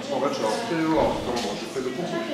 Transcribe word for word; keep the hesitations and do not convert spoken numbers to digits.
On va te faire un très lourd, comment je fais de concours.